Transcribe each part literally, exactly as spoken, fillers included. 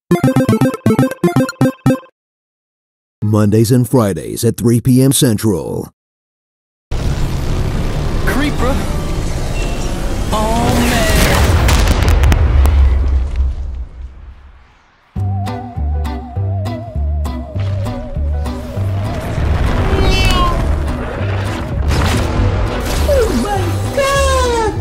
Mondays and Fridays at three p m Central. Creeper. Oh man. Oh my God!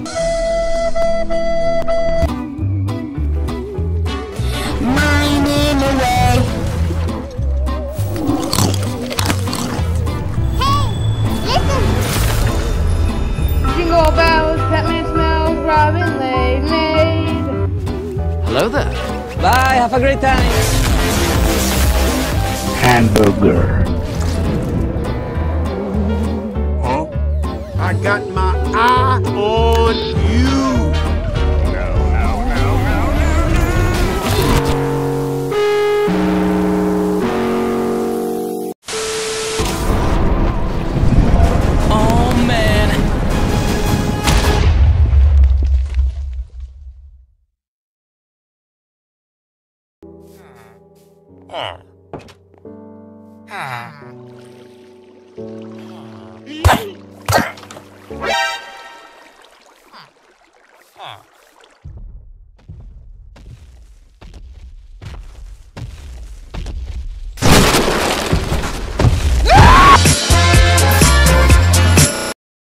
Mining away. Jingle bells, Batman smells, Robin lemonade. Hello there. Bye, have a great time. Hamburger. Huh? I got my eye on you. Oh man. Ah. Ah.